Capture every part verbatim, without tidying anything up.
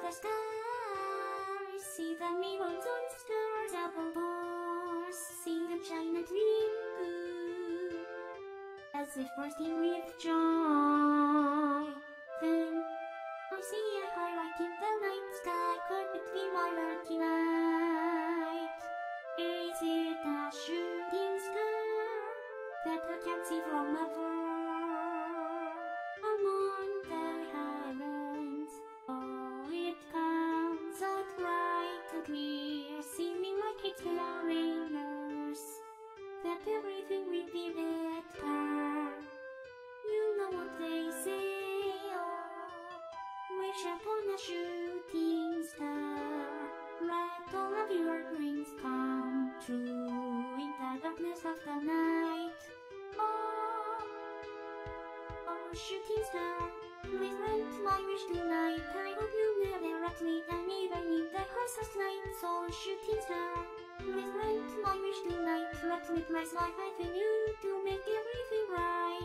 the stars, see the mirrors on stars above us, see the giant Miku, as if bursting with joy. Then I see a highlight in the night sky, caught between my murky light. Is it a shooting star that I can see from afar? Among the heavens, oh, it comes out bright and clear, seeming like it's telling us that everything will be better. You know what they say, oh, wish upon a shooting star, let all of your dreams come true in the darkness of the night. Oh, oh, shooting star, please grant my wish tonight. I hope you never let me down even in the harshest night. So shooting star, please grant my wish tonight. Let me place my faith in you to make everything right.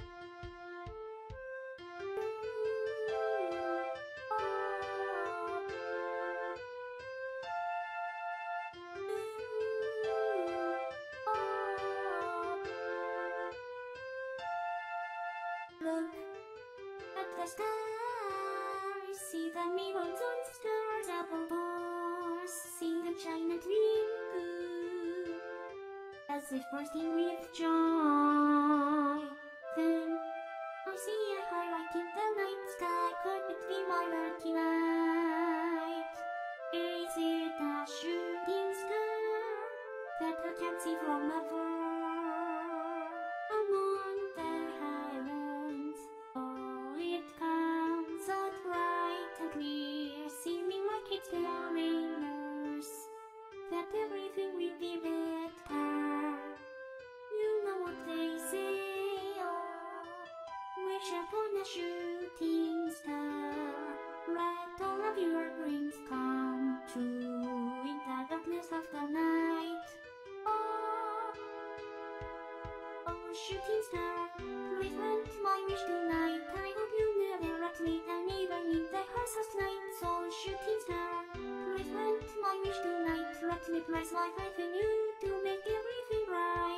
Look at the stars, see the mirrors on stars above us, see the giant Miku, as if bursting with joy. Then I see a highlight in the night sky, caught between my murky light. Is it a shooting star that I can see from afar? Among the heavens, oh, it comes out bright and clear, seeming like it's telling us that everything will be better. You know what they say, oh, wish upon a shooting star, let all of your dreams come true in the darkness of the night. Oh, oh, shooting star, please grant my wish tonight. I hope you never let me down even in the harshest night. So shooting star, please grant my wish tonight. Let me place my faith in you to make everything right.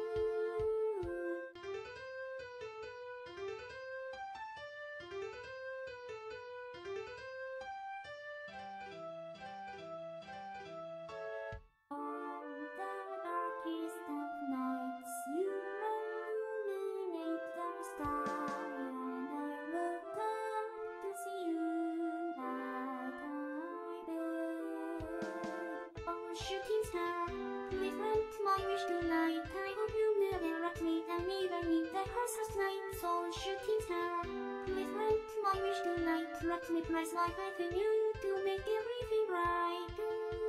On the darkest of nights, you illuminate the sky, and I look up to see you that I beg. Oh, shooting star, please grant my wish tonight. I hope you never let me down even in the harshest night. So shooting star, please grant my wish tonight. Let me place my faith in you to make everything right.